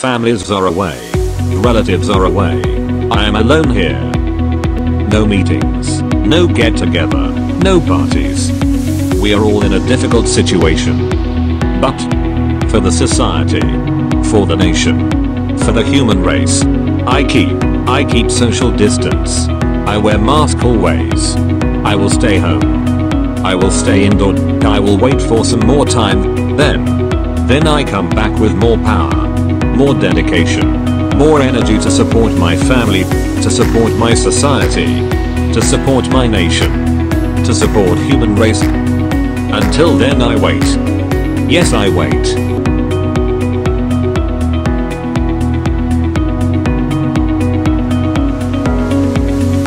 Families are away. Relatives are away. I am alone here. No meetings. No get together. No parties. We are all in a difficult situation. But for the society, for the nation, for the human race, I keep social distance. I wear mask always. I will stay home. I will stay indoor. I will wait for some more time. Then I come back with more power, more dedication, more energy to support my family, to support my society, to support my nation, to support human race. Until then I wait. Yes, I wait.